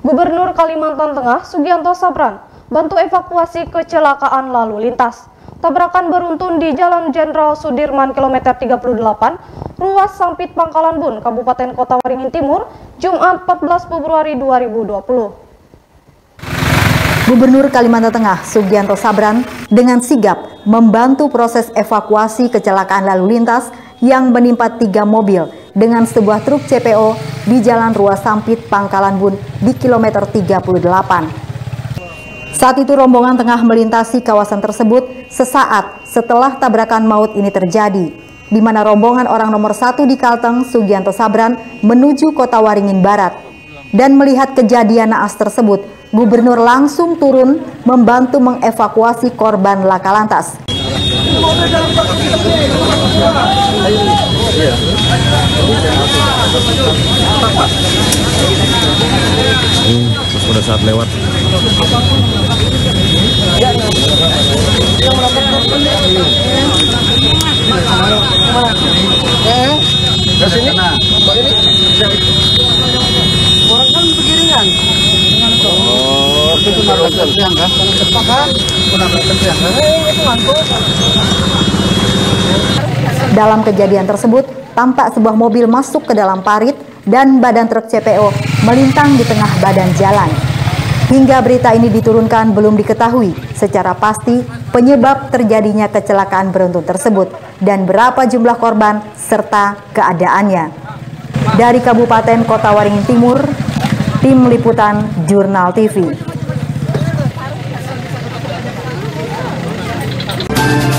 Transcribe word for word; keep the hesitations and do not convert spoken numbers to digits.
Gubernur Kalimantan Tengah Sugianto Sabran bantu evakuasi kecelakaan lalu lintas. Tabrakan beruntun di Jalan Jenderal Sudirman kilometer tiga puluh delapan, ruas Sampit Pangkalan Bun, Kabupaten Kota Waringin Timur, Jumat empat belas Februari dua ribu dua puluh. Gubernur Kalimantan Tengah Sugianto Sabran dengan sigap membantu proses evakuasi kecelakaan lalu lintas yang menimpa tiga mobil dengan sebuah truk C P O di Jalan Ruas Sampit Pangkalan Bun di kilometer tiga puluh delapan. Saat itu rombongan tengah melintasi kawasan tersebut sesaat setelah tabrakan maut ini terjadi, di mana rombongan orang nomor satu di Kalteng, Sugianto Sabran, menuju Kota Waringin Barat. Dan melihat kejadian naas tersebut, Gubernur langsung turun membantu mengevakuasi korban laka lantas. Hmm, terus pada saat lewat. Eh, ke sini. Orang kan begiringan. Oh, itu nabrak tiang kan? Kan? Nabrak tiang kan? Itu ngantuk. Dalam kejadian tersebut, tampak sebuah mobil masuk ke dalam parit dan badan truk C P O melintang di tengah badan jalan. Hingga berita ini diturunkan belum diketahui secara pasti penyebab terjadinya kecelakaan beruntun tersebut dan berapa jumlah korban serta keadaannya. Dari Kabupaten Kota Waringin Timur, Tim Liputan Jurnal T V.